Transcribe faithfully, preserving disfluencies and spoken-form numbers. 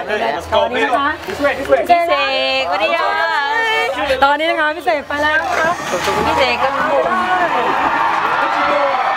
ตอนนี้นะคะพี่เสกวันนี้ค่ะตอนนี้นะคะพี่เสกไปแล้วครับพี่เสกก็